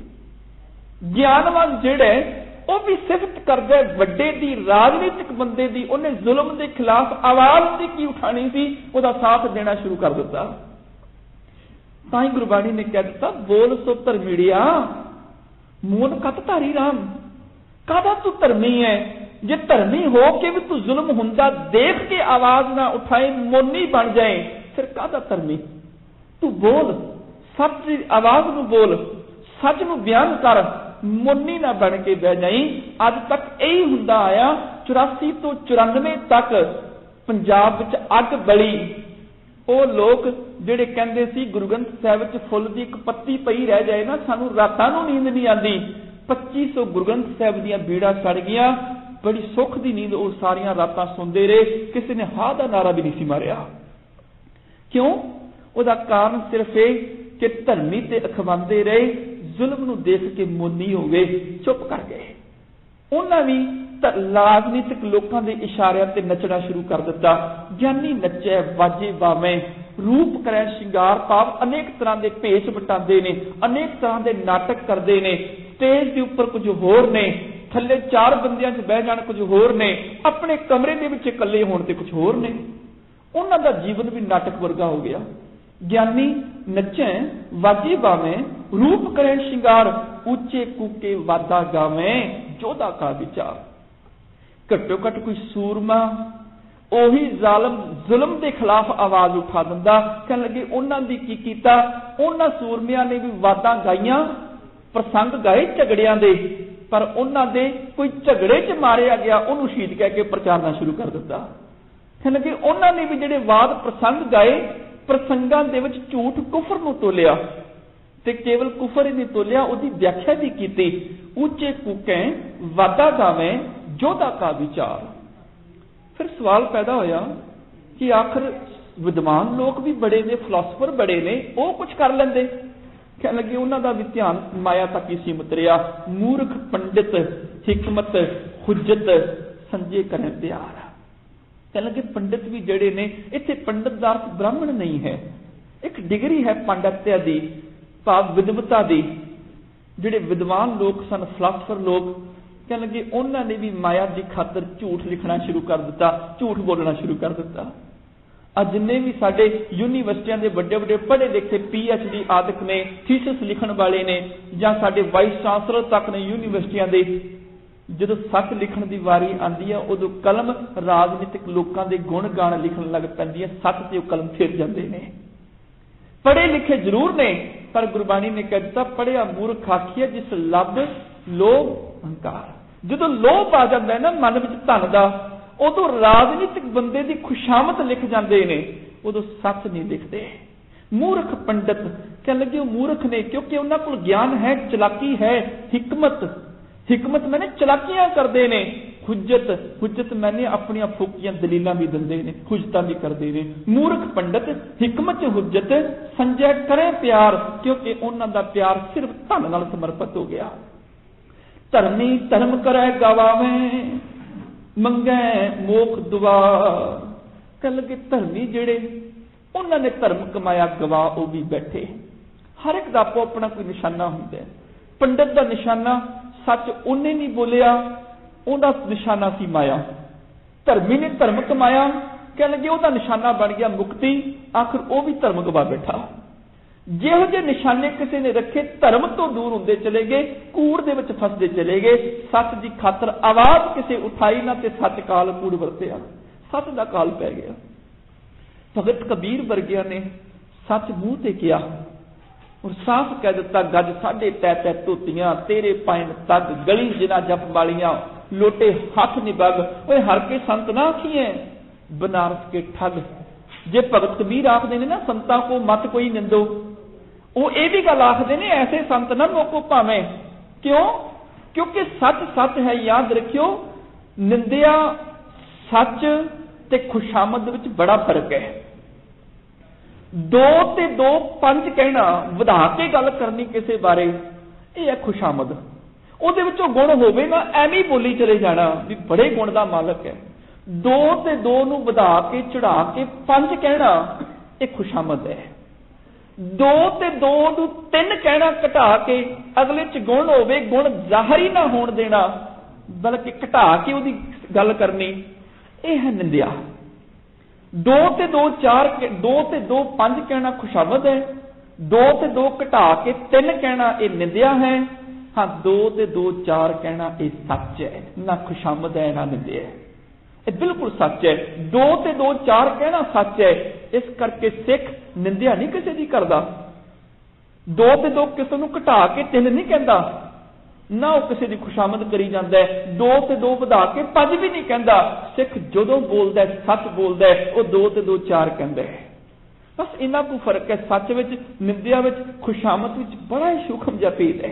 ਗਿਆਨਵਾਨ ਜਿਹੜੇ ਉਹ ਵੀ ਸਿਫਤ ਕਰਦਾ ਵੱਡੇ ਦੀ, ਰਾਜਨੀਤਿਕ ਬੰਦੇ ਦੀ, ਉਹਨੇ ਜ਼ੁਲਮ ਦੇ ਖਿਲਾਫ ਆਵਾਜ਼ ਦੀ ਕੀ ਉਠਾਣੀ ਸੀ, ਉਹਦਾ ਸਾਥ ਦੇਣਾ ਸ਼ੁਰੂ ਕਰ ਦਿੱਤਾ। ਤਾਂ ਹੀ ਗੁਰਬਾਣੀ ਨੇ ਕਹਿ ਦਿੱਤਾ, ਬੋਲ ਸੋ ਧਰਮੀੜਿਆ ਮੂਨ ਕਤ ਧਾਰੀ ਰਾਮ। ਕਾਹਦਾ ਤੂੰ ਧਰਮੀ ਹੈ? ਜੇ ਧਰਮੀ ਹੋ ਕੇ ਵੀ ਤੂੰ ਜ਼ੁਲਮ ਹੁੰਦਾ ਦੇਖ ਕੇ ਆਵਾਜ਼ ਨਾ ਉਠਾਏ, ਮੋਨੀ ਬਣ ਜਾਏ, ਫਿਰ ਕਾਹਦਾ ਧਰਮੀ? ਤੂੰ ਬੋਲ, ਸੱਚ ਦੀ ਆਵਾਜ਼ ਨੂੰ ਬੋਲ, ਸੱਚ ਨੂੰ ਬਿਆਨ ਕਰ, ਮੋਨੀ ਨਾ ਬਣ ਕੇ ਬਹਿ ਜਾਈ। ਅੱਜ ਤੱਕ ਇਹੀ ਹੁੰਦਾ ਆਇਆ, ਚੁਰਾਸੀ ਤੋਂ ਚੁਰਾਨਵੇਂ ਤੱਕ ਪੰਜਾਬ ਵਿੱਚ ਅੱਗ ਬਲੀ। ਉਹ ਲੋਕ ਜਿਹੜੇ ਕਹਿੰਦੇ ਸੀ ਗੁਰੂ ਗ੍ਰੰਥ ਸਾਹਿਬ ਵਿੱਚ ਫੁੱਲ ਦੀ ਇੱਕ ਪੱਤੀ ਪਈ ਰਹਿ ਜਾਏ ਨਾ, ਸਾਨੂੰ ਰਾਤਾਂ ਨੂੰ ਨੀਂਦ ਨਹੀਂ ਆਉਂਦੀ। ਪੱਚੀ ਸੌ ਗੁਰੂ ਗ੍ਰੰਥ ਸਾਹਿਬ ਦੀਆਂ ਬੀੜਾਂ ਸੜ ਗਈਆਂ, ਬੜੀ ਸੁੱਖ ਦੀ ਨੀਂਦ ਉਹ ਸਾਰੀਆਂ ਰਾਤਾਂ ਸੌਂਦੇ ਰਹੇ, ਕਿਸੇ ਨੇ ਹਾਂ ਦਾ ਨਾਰਾ ਵੀ ਨਹੀਂ ਸੀ ਮਾਰਿਆ। ਕਿਉਂ? ਉਹਦਾ ਕਾਰਨ ਸਿਰਫ ਇਹ ਕਿ ਧਰਮੀ ਤੇ ਅਖਵਾਂਦੇ ਰਹੇ, ਜ਼ੁਲਮ ਨੂੰ ਦੇਖ ਕੇ ਮੋਨੀ ਹੋ ਗਏ, ਚੁੱਪ ਕਰ ਗਏ। ਉਹਨਾਂ ਵੀ ਰਾਜਨੀਤਿਕ ਲੋਕਾਂ ਦੇ ਇਸ਼ਾਰਿਆਂ ਤੇ ਨੱਚਣਾ ਸ਼ੁਰੂ ਕਰ ਦਿੱਤਾ। ਗਿਆਨੀ ਨੱਚੇ ਵਾਜੇ ਵਾਵੇਂ ਰੂਪ ਕਰੇ ਸ਼ਿੰਗਾਰ, ਭਾਵ ਅਨੇਕ ਤਰ੍ਹਾਂ ਦੇ ਭੇਸ ਵਟਾਉਂਦੇ ਨੇ, ਅਨੇਕ ਤਰ੍ਹਾਂ ਦੇ ਨਾਟਕ ਕਰਦੇ ਨੇ। ਸਟੇਜ ਦੇ ਉੱਪਰ ਕੁਝ ਹੋਰ ਨੇ, ਥੱਲੇ ਚਾਰ ਬੰਦਿਆਂ 'ਚ ਬਹਿ ਜਾਣ ਕੁਝ ਹੋਰ ਨੇ, ਆਪਣੇ ਕਮਰੇ ਦੇ ਵਿੱਚ ਇਕੱਲੇ ਹੋਣ ਤੇ ਕੁਝ ਹੋਰ ਨੇ। ਉਹਨਾਂ ਦਾ ਜੀਵਨ ਵੀ ਨਾਟਕ ਵਰਗਾ ਹੋ ਗਿਆ। ਗਿਆਨੀ ਨੱਚੇ ਵਾਜੇ ਵਾਵੇਂ ਰੂਪ ਕਰੇ ਸ਼ਿੰਗਾਰ, ਉੱਚੇ ਕੂਕੇ ਵਾਦਾ ਗਾਵੇਂ ਜੋਧਾ ਕਾ ਵਿਚਾਰ। ਘੱਟੋ ਘੱਟ ਕੋਈ ਸੂਰਮਾ ਉਹੀ ਜ਼ਾਲਮ ਜ਼ੁਲਮ ਦੇ ਖਿਲਾਫ ਆਵਾਜ਼ ਉਠਾ ਦਿੰਦਾ। ਕਹਿਣ ਲੱਗੇ ਉਹਨਾਂ ਦੀ ਕੀ ਕੀਤਾ, ਉਹਨਾਂ ਸੂਰਮਿਆਂ ਨੇ ਵੀ ਵਾਦਾਂ ਗਾਈਆਂ, ਪ੍ਰਸੰਗ ਗਾਏ ਝਗੜਿਆਂ ਦੇ, ਪਰ ਉਹਨਾਂ ਦੇ ਕੋਈ ਝਗੜੇ 'ਚ ਮਾਰਿਆ ਗਿਆ ਉਹਨੂੰ ਸ਼ਹੀਦ ਕਹਿ ਕੇ ਪ੍ਰਚਾਰਨਾ ਸ਼ੁਰੂ ਕਰ ਦਿੱਤਾ। ਕਹਿਣ ਲੱਗੇ ਉਹਨਾਂ ਨੇ ਵੀ ਜਿਹੜੇ ਵਾਦ ਪ੍ਰਸੰਗ ਗਾਏ, ਪ੍ਰਸੰਗਾਂ ਦੇ ਵਿੱਚ ਝੂਠ ਕੁਫਰ ਨੂੰ ਤੋਲਿਆ, ਤੇ ਕੇਵਲ ਕੁਫਰ ਹੀ ਨਹੀਂ ਤੋਲਿਆ, ਉਹਦੀ ਵਿਆਖਿਆ ਵੀ ਕੀਤੀ। ਉੱਚੇ ਕੂਕੇ ਵਾਦਾ ਗਾਵੇਂ ਜੋਧਾ ਕਾ ਵਿਚਾਰ। ਫਿਰ ਸਵਾਲ ਪੈਦਾ ਹੋਇਆ ਕਿ ਆਖਰ ਵਿਦਵਾਨ ਲੋਕ ਵੀ ਬੜੇ ਨੇ, ਫਿਲਾਸਫਰ ਬੜੇ ਨੇ, ਉਹ ਕੁਝ ਕਰ ਲੈਂਦੇ। ਕਹਿਣ ਲੱਗੇ ਉਹਨਾਂ ਦਾ ਵੀ ਧਿਆਨ ਮਾਇਆ ਤੱਕ ਹੀ ਸੀਮਤ ਰਿਹਾ। ਮੂਰਖ ਪੰਡਿਤ ਹਿਕਮਤ ਹੁਜਤ ਸੰਜੇ ਕਰਨ ਤਿਆਰ। ਕਹਿਣ ਲੱਗੇ ਪੰਡਿਤ ਵੀ ਜਿਹੜੇ ਨੇ, ਇੱਥੇ ਪੰਡਿਤ ਦਾ ਅਰਥ ਬ੍ਰਾਹਮਣ ਨਹੀਂ ਹੈ, ਇੱਕ ਡਿਗਰੀ ਹੈ ਪਾਂਡਿਤਿਆ ਦੀ, ਭਾਵ ਵਿਦਵਤਾ ਦੀ। ਜਿਹੜੇ ਵਿਦਵਾਨ ਲੋਕ ਸਨ, ਫਿਲਾਸਫਰ ਲੋਕ, ਕਹਿਣ ਲੱਗੇ ਉਹਨਾਂ ਨੇ ਵੀ ਮਾਇਆ ਦੀ ਖਾਤਰ ਝੂਠ ਲਿਖਣਾ ਸ਼ੁਰੂ ਕਰ ਦਿੱਤਾ, ਝੂਠ ਬੋਲਣਾ ਸ਼ੁਰੂ ਕਰ ਦਿੱਤਾ। ਅੱਜ जिन्ने भी साडे यूनीवर्सिटियां दे वड्डे वड्डे पढ़े लिखे पी एच डी आदक ने, थीसिस लिखण वाले ने, जां साडे वाइस चांसलर तक ने यूनीवर्सिटियां दे, जदों सच लिखण दी वारी आंदी है उदों कलम राजनीतिक लोकां दे गुण गाण लिखण लग पैंदी है। सच ते ओह कलम फिर जांदे ने। पढ़े लिखे जरूर ने, पर गुरबाणी ने कह दिता पढ़िया मूर्ख आखिए जिस लब लोभ अहंकार। जदों लोभ आ जांदा है ना मन विच धन दा, उदों राजनीतिक बंदे दी खुशामत लिख जाते हैं, उदों सच नहीं लिखते। मूर्ख पंडित कह लगे मूर्ख ने क्योंकि उन्हां कोल ज्ञान है, चलाकी है, हिकमत हिकमत मैंने चलाकियां करते हैं। हुज्जत हुज्जत मैंने अपनियां फूकियां दलीलां भी दिंदे ने, हुज्जतां भी करते हैं। मूर्ख पंडित हिकमत हुज्जत संजय करे प्यार, क्योंकि उन्हां दा प्यार सिर्फ धन नाल समर्पित हो गया। धर्मी धर्म करे गवावें मंगे मोख दुआर। कह लगे धर्मी जेड़े उन्होंने धर्म कमाया गवा वो भी बैठे। हर एक दा आपो अपना कोई निशाना होंदा है। पंडित का निशाना सच उन्हें नहीं बोलिया, उहदा निशाना सी माया। धर्मी ने धर्म कमाया, कह लगे उहदा निशाना बन गया मुक्ति, आखिर वह भी धर्म गवा बैठा। ਜਿਹੋ ਜਿਹੇ निशाने किसी ने रखे धर्म तो दूर होंदे चले गए, कूड़ दे विच फसदे चले गए। सच की खातर आवाज किसी उठाई ना ते सच काल कूड़ वरतिया, सच का काल पै गया। भगत कबीर वर्गिया ने सच मूँह ते किया और साफ कह दिता गज साढ़े तै तै धोतियां तेरे पाइन तग गली जिना जप वालियां लोटे हथ निबग। ओए हर के संत ना आखिए बनारस के ठग। जे भगत कबीर आखदे ने ना संतां को मत कोई निंदो, वो ये भी गल आखदे ने ऐसे संत ना मोको भावें। क्यों? क्योंकि सच सच है। याद रखियो निंदिया सच ते खुशामद विच बड़ा फर्क है। दो ते दो पंज कहना, वधा के गल करनी किसी बारे, ये है खुशामद। उहदे विचों गुण होवे ना एवें ही बोली चले जाना भी बड़े गुण दा मालक है। दो ते दो नूं वधा के चढ़ा के पंज कहना ये खुशामद है। दो ते दो नूं तीन कहना घटा के अगले च गुण होवे, गुण जाहिर ही ना होण देना बल्कि घटा के उहदी गल करनी, ये है निंदिया। दो ते दो चार, दो ते दो पंज कहना खुशामद है। दो ते दो घटा के तीन कहना ये निंदिया है। हाँ, दो ते दो चार कहना ये सच है, ना खुशामद है ना निंदिया है, ये बिल्कुल सच है। दो ते दो चार कहना सच है। इस करके सिख निंदिया नहीं किसी की करता। दो ते दो किसी को घटा के तीन नहीं कहता, ना वो किसी की खुशामद करी जाता है। दो ते दो वधा के पंज भी नहीं कहता। सिख जदों बोलता है सच बोलता है, वो दो ते दो चार कहता है। बस इन्ना को फर्क है। सच विच निंदिया विच खुशामद विच बड़ा ही सूक्ष्म जिहा भेद है।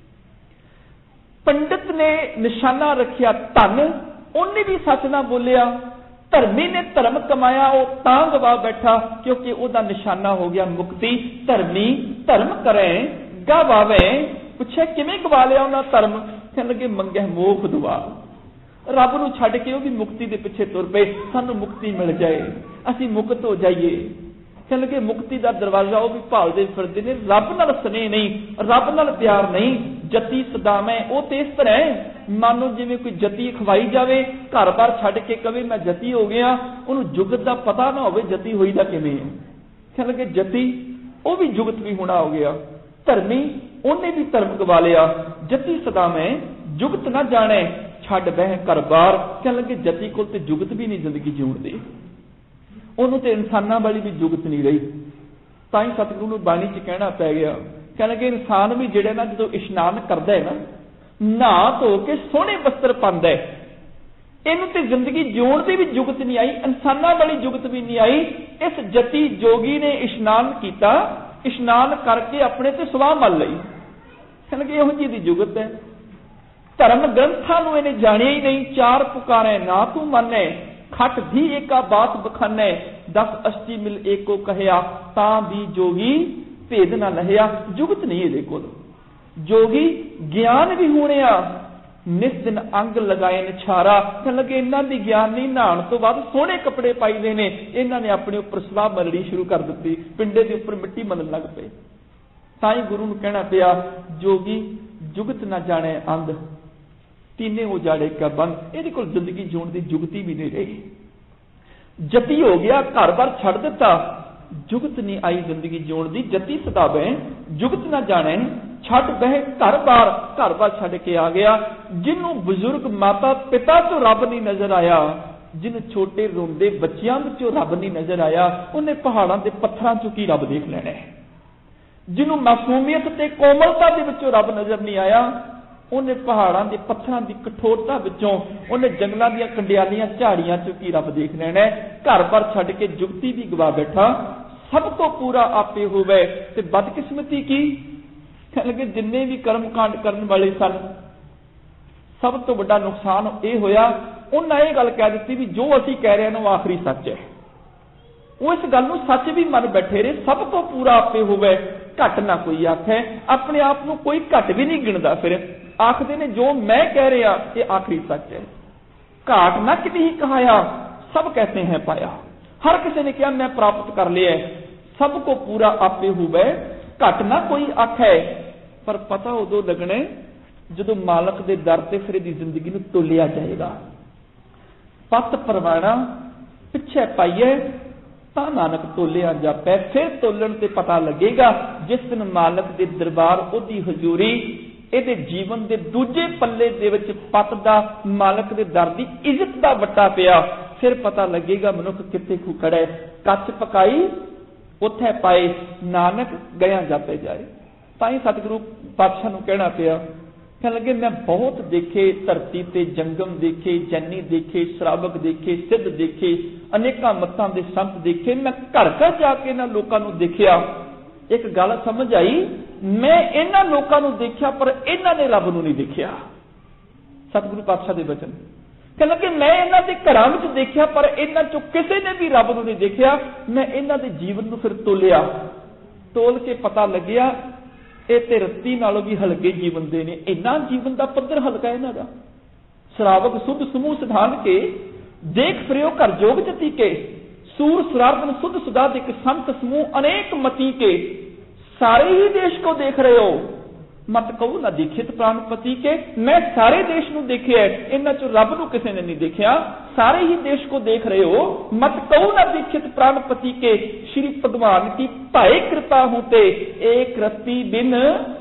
पंडित ने निशाना रखिया धन, उन्हें भी सच ना बोलिया। धर्मी ने धर्म कमाया, वो तां गवा बैठा क्योंकि उसका निशाना हो गया मुक्ति। धर्मी धर्म करे गवावे। पूछे किवें गवा लिया उन्हें धर्म? कहने लगे मंगे मोख दुआ। रब नूं छड्ड के वो भी मुक्ति के पिछे तुर पे, सानू मुक्ति मिल जाए, असीं मुक्त हो जाइए। कहने लगे मुक्ति का दरवाजा वो भी भालदे फिरदे ने, रब नाल स्नेह नहीं, रब नाल प्यार नहीं। जती सदामे वो तो इस तरह है मानो जिवें कोई जती खवाई जाए, घर बार छड्ड के कवे मैं जती हो गया, उन्होंने जुगत का पता ना हो जती हुई दा किवें है। कहने लगे जती वो भी जुगत भी होना हो गया। धर्मी उन्हें भी धर्म गवा लिया। जती सदामे जुगत ना जाने, छड्ड बह घर बार। कहने लगे जती कोल ते जुगत भी नहीं जिंदगी जीउण दी, उन्होंने तो इंसाना वाली भी जुगत नहीं रही। तां ही सतगुरु नूं बाणी च कहना पै गया। कहने लगे इंसान भी जिहड़ा ना जो इशनान करता है ना, नहा धो के सोहने वस्त्र पांदा है, इनू ते जिंदगी जीउण दी भी जुगत नहीं आई, इंसाना वाली जुगत भी नहीं आई। इस जती जोगी ने इशनान किया, इशनान करके अपने ते सुवाह मल लई। कहने लगे इहो जी दी जुगत है। धर्म ग्रंथां नूं इहने जाणिया ही नहीं। चार पुकारे ना तू माने, खट भी एका बात बखाने, दस अष्टी मिल एको कहया, तां भी जोगी भेद ना लहिया। जुगत नहीं इहदे कोल। जोगी ज्ञान भी होने आ, निस दिन अंग लगाए निछारा। कहने लगे इन्हां दी ज्ञान नहीं, नहाण तो बाद सोहने कपड़े पाईदे ने, इन्हां ने अपने उपर सलाह मलनी शुरू कर दी, पिंडे के उपर मिट्टी मलन लग पे। तां ही गुरु नूं कहना पिया जोगी जुगत ना जाने अंध, तीने उजाड़े का बंद। इहदे कोल जिंदगी जीउण दी जुगती भी नहीं रही। जती हो गया, घर बार छड़ दिता, जुगत नहीं आई जिंदगी जीउण दी। जती सदावे जुगत ना जाने, छड़ बह घर बार, घर बार छड़ के आ गया। जिन्हों बुजुर्ग माता पिता तो रब नहीं नजर आया, जिन छोटे रोंदे बच्चियां विचों रब नहीं नजर आया, उन्हें पहाड़ां दे पत्थरां चों की रब देख लेना है। जिन्हों मासूमियत ते कोमलता दे विचों रब नजर नहीं आया, उन्हें पहाड़ां दे पत्थरां दी कठोरता विचों, उन्हें जंगलां दीयां कंडियालियां झाड़ियां चों की रब देख लेना है। घर बार छड़ के जुगती भी गवा बैठा, सब तो पूरा आपे होवे ते बदकिस्मती की। कह लगे जिन्ने भी कर्म कांड करन वाले सन, सब तो बड़ा नुकसान यह होया, उन्हें यह गल कह दी भी जो असीं कह रहे हैं वो आखिरी सच है। वो इस गल नूं सच भी मन बैठे रहे, सब तो पूरा आपे होवे, घट ना कोई आखे। अपने आप नूं कोई घट भी नहीं गिणदा, फिर आखदे ने जो मैं कह रहा ये आखिरी सच है। घाट ना किते ही कहाया, सब कहते हैं पाया। हर किसी ने कहा मैं प्राप्त कर लिया, सबको पूरा आपे होवे, घट ना कोई आखे। पर पता उदों लगने जदों मालक दे दर ते फिर इहदी जिंदगी नूं तोलिया जाएगा। पत परवाना पिछे पाइए तां नानक तोलिया जापै, फिर तोलन ते पता लगेगा जिस दिन मालक दे दरबार उहदी हजूरी इहदे जीवन दे दूजे पल्ले दे विच पत दा मालक दे दर दी इज्जत दा वट्टा पिया। फिर पता लगेगा मनुख किथे खू खड़ा है। कच पकाई उत्थे पाए, नानक गया जापे जाए। ताई सतगुरु पातशाह नूं कहना पिया, कहने लगे मैं बहुत देखे, धरती ते जंगम देखे, जैनी देखे, श्रावक देखे, सिद्ध देखे, अनेकां मतां दे संत देखे, मैं घर घर जाके इन्हां लोकां नूं देखिया। एक गल समझ आई, मैं इन्हां लोकां नूं देखिया पर इन्हां ने रब नूं नहीं देखिया। सतगुरु पातशाह दे वचन कहने लगे मैं इन्हां दे घरां विच देखिया पर इन्हां चों किसी ने भी रब नूं नहीं देखिया। मैं इन्हां दे जीवन नूं फिर तोलिया, तोल के पता लग्या ਇਹ ਤੇ ਰੱਤੀ ਨਾਲੋਂ ਵੀ ਹਲਕੇ ਜੀਵਨ ਦੇ ਨੇ। ਇੰਨਾ ਜੀਵਨ ਦਾ ਪੱਧਰ ਹਲਕਾ ਇਹਨਾਂ ਦਾ। ਸ਼ਰਾਵਕ ਸੁਧ ਸਮੂਹ ਸਿਧਾਨ ਕੇ ਦੇਖ ਫਿਰਿਓ ਘਰ ਜੋਗ ਜਤੀ ਕੇ, सूर सुरार्दन सुध सुधा दिक संत समूह अनेक मती के, सारे ही देश को देख रहे हो, मत कहो ना दीक्षित प्राणपति के, मैं सारे देश नूं देखिया, इन्हां चों रब नूं किसी ने नहीं देखिया, सारे ही देश को देख रहे हो, मत कहो ना दीक्षित प्राणपति के, श्री भगवान की भाई कृपा होते एक रत्ती बिन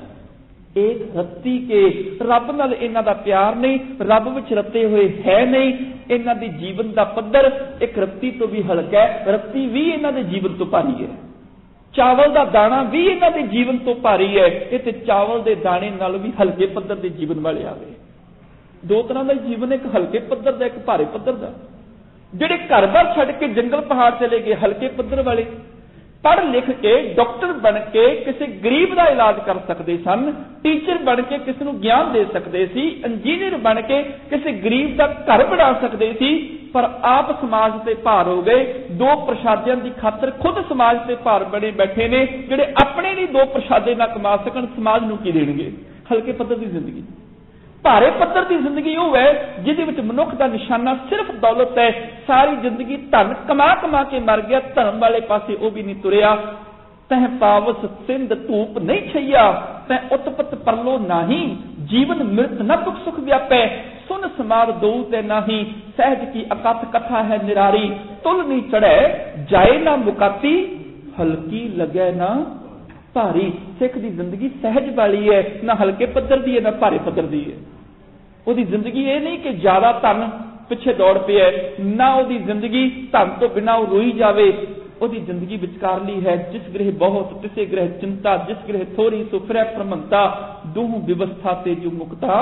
एक रत्ती के, रब नाल इन्हां दा प्यार नहीं, रब विच रते हुए है नहीं, इन्हां दी जीवन दा पद्धर एक रत्ती तो भी हल्का है, रत्ती भी इन्हां दे जीवन तो भारी है, चावल का दाना भी इन्हां दे जीवन तो भारी है, इते चावल के दाने नाल भी हल्के पद्धर के जीवन वाले आ गए। दो तरह का जीवन, एक हल्के पद्धर का, एक भारे पद्धर का। जिहड़े घर बार छड्ड के जंगल पहाड़ चले गए, हल्के पद्धर वाले पढ़ लिख के डॉक्टर बन के किसी गरीब का इलाज कर सकते सन, टीचर बन के किसी को ज्ञान दे सकते सी, इंजीनियर बन के किसी गरीब का घर बना सकते सी, पर आप समाज से भार हो गए, दो प्रसादियों की खातर खुद समाज से भार बने बैठे ने, जिहड़े अपने लिए दो प्रसादे ना कमा सकन, समाज नूं की देणगे। हल्के पद्धर की जिंदगी, भारे पद्धर की जिंदगी वो है जिहदे विच मनुख का निशाना सिर्फ दौलत है, सारी जिंदगी धन कमा कमा के मर गया, धर्म वाले पासे वो भी नहीं तुरिया। तह पावस सिंध धूप नहीं छइया, तह उत्पत परलो नाही, जीवन मृत न दुख सुख व्यापै, सुन समार दो ते नाही, सहज की अकथ कथा है निरारी, तुल नहीं चढ़े जाए ना मुकाती, हल्की लगे ना भारी। सिख की जिंदगी सहज वाली है, ना हल्के पद्धर की है ना भारे पद्धर की है। उसकी जिंदगी ये नहीं कि ज्यादा धन पिछे दौड़ पे है, ना उसकी जिंदगी धन तो बिना वो रोई जावे, उसकी जिंदगी विचकारली है। जिस ग्रह बहुत तिसे ग्रह चिंता, जिस ग्रह थोड़ी सो फिरै प्रमंता, दूह व्यवस्था ते जो मुक्ता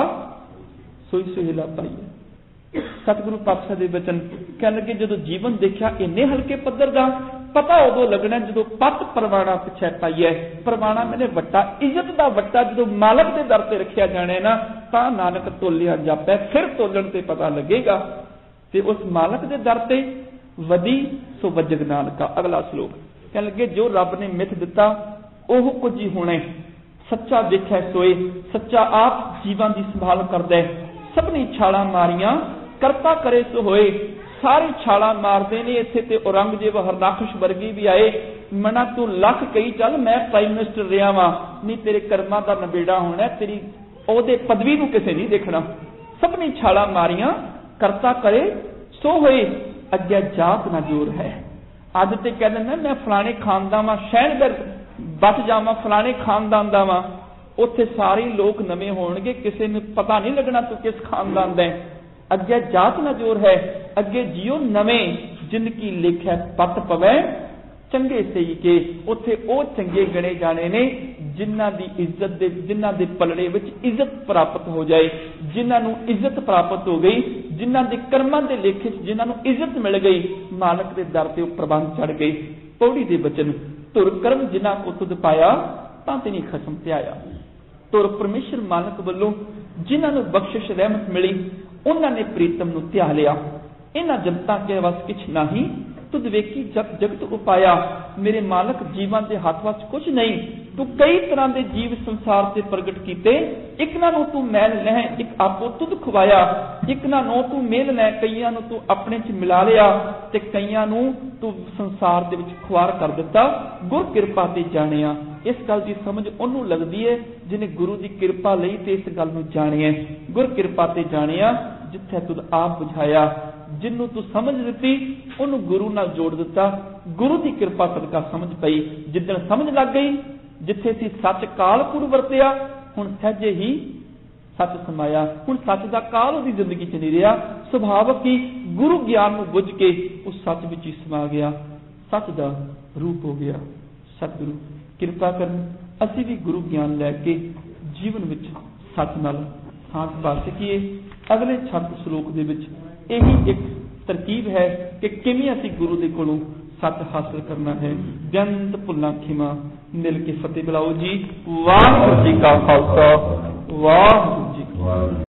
सोई सुहेला पाई। सतगुरु पातशाह दे वचन कहन लगे जदों जीवन देखा इन्ने हल्के पद्धर का, पता उदों लगना जदों पत परवाना पिछे पाइए। परवाना मैंने वट्टा, इज्जत का वट्टा जो मालक के दर से रखा जाना है ना, ता नानक तोलिया जापै, फिर तोलन से पता लगेगा। ते उस मालक के दर से वधी सो वजग नानका। अगला श्लोक कहन लगे जो रब ने मिथ दिता ओह कुछ ही होना, सच्चा देखै सोए, सच्चा आप जीवां की संभाल करदा है। सबनी छाला मारिया करता करे सो होए, सारे छाला मारते ने। इत्थे ते औरंगजेब हरनाखश वर्गी भी आए, मना तू लख कही चल मैं प्राइम मिनिस्टर रहा वा, नहीं तेरे कर्मां दा नबेड़ा होना, तेरी ओहदे पदवी नूं किसे नहीं देखना। सबनी छाला मारिया करता करे सो होए, अगे जात ना जोर है। अज ते कह दिंदा मैं फलाने खानदान वा, शहर बच जावां फलाने खानदान दा वां, उत्थे सारे लोग नवे होणगे, किसी नूं पता नहीं लगना तू किस खानदान दा है। अगे जात ना जोर है, अगे जियो नवे जिंदगी लिखिया पत पवै चंगे सही के। उत्थे ओ चंगे गणे जाने ने जिन्हां दी इज्जत दे जिन्हां दे पलड़े विच इज्जत प्राप्त हो जाए, जिन्हां नूं इज्जत प्राप्त हो गई, जिन्हां दे कर्मां दे लेखे जिन्हां नूं इज्जत मिल गई, मालक दे दर ते प्रबंध चढ़ गए। पौड़ी दे बचन तुर कर्म जिन्हां को तुद पाया तां ते नहीं खसम ते आया। तुर परमेश्वर मालक वल्लों जिन्हां नूं बख्शिश रहमत मिली उन्हां ने प्रीतम नूं ध्या लिया। इन्हां जगतां के वस किछ नहीं, तुद वेखी जग जगत उपाया। मेरे मालक जीवां दे हथ वस कुछ नहीं, तू कई तरह के जीव संसार से प्रगट किए, एक ना नूं तू मैल लह एक आपो तुद खवाया, एक ना नौ तू मेल लै कईयां नूं तू अपने च मिला लिया, ते कईयां नूं तू संसार दे विच खुआर कर दिता। गुर किरपा ते जानिया, इस गल की समझ उन्होंने लगती है जिन्हें गुरु की किरपा लई ते इस गल नूं जानिया। गुर किरपा ते जानिया जिथे तुद आप बुझाया, जिन्हों तू समझ दी उन्होंने गुरु नाल जोड़ दिता। गुरु की किरपा सदका समझ पई, जिदन समझ लग गई जिथे सी सच कालपुर वरतिया, हुण सहजे ही सच समाया। हुण सच का काल उसकी जिंदगी च नहीं रहा, सुभावक ही गुरु ज्ञान नूं बुझ के उस सच विच ही समा गया, सच का रूप हो गया। सतगुरु किरपा करन असीं भी गुरु ज्ञान लैके जीवन विच सच नाल सांझ पा सकीए। अगले छत श्लोक दे विच यही एक तरकीब है कि किवें असीं गुरु दे कोलों सच हासिल करना है। बेअंत भुल्लां खिमा मिल के फतेह बुलाओ जी। वाहिगुरू जी का खालसा, वाहिगुरू जी की